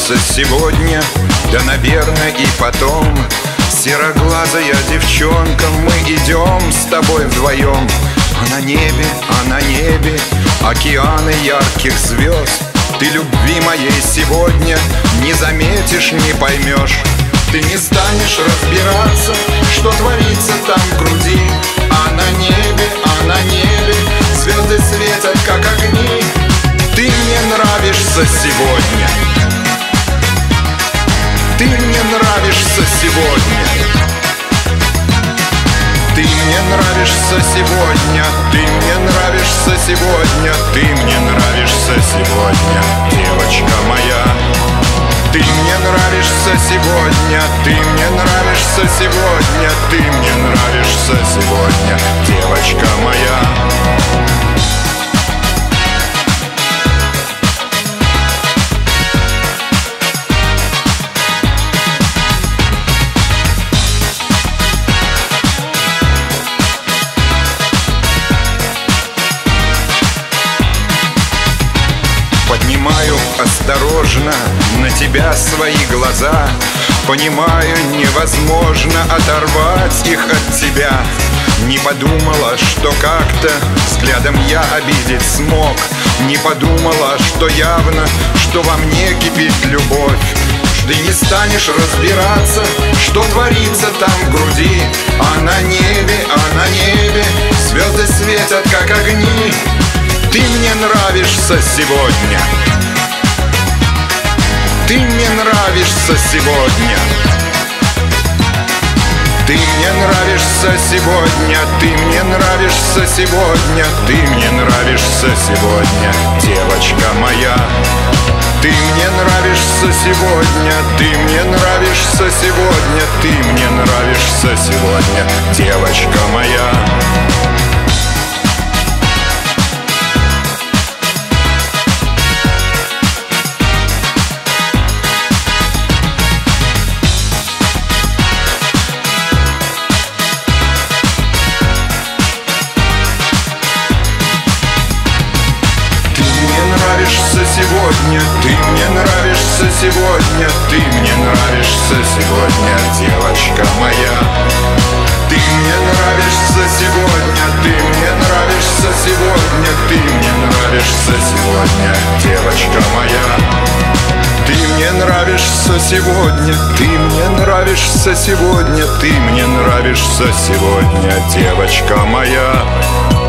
нравишься сегодня, да, наверное, и потом. Сероглазая девчонка, мы идем с тобой вдвоем. А на небе океаны ярких звезд. Ты любви моей сегодня не заметишь, не поймешь. Ты не станешь разбираться, что творится там в груди. А на небе звезды светят, как огни. Ты мне нравишься сегодня. Ты мне нравишься сегодня. Ты мне нравишься сегодня. Ты мне нравишься сегодня. Ты мне нравишься сегодня, девочка моя. Ты мне нравишься сегодня. Ты мне нравишься сегодня. Ты мне нравишься сегодня, девочка моя. Поднимаю осторожно на тебя свои глаза. Понимаю, невозможно оторвать их от тебя. Не подумала, что как-то взглядом я обидеть смог. Не подумала, что явно, что во мне кипит любовь. Ты не станешь разбираться, что творится там в груди. А на небе звезды светят, как огни. Ты мне нравишься сегодня. Ты мне нравишься сегодня. Ты мне нравишься сегодня. Ты мне нравишься сегодня. Ты мне нравишься сегодня, девочка моя. Ты мне нравишься сегодня. Ты мне нравишься сегодня. Ты мне нравишься сегодня, девочка моя. Сегодня ты мне нравишься сегодня. Ты мне нравишься сегодня, девочка моя. Ты мне нравишься сегодня. Ты мне нравишься сегодня. Ты мне нравишься сегодня, девочка моя. Ты мне нравишься сегодня. Ты мне нравишься сегодня. Ты мне нравишься сегодня, девочка моя.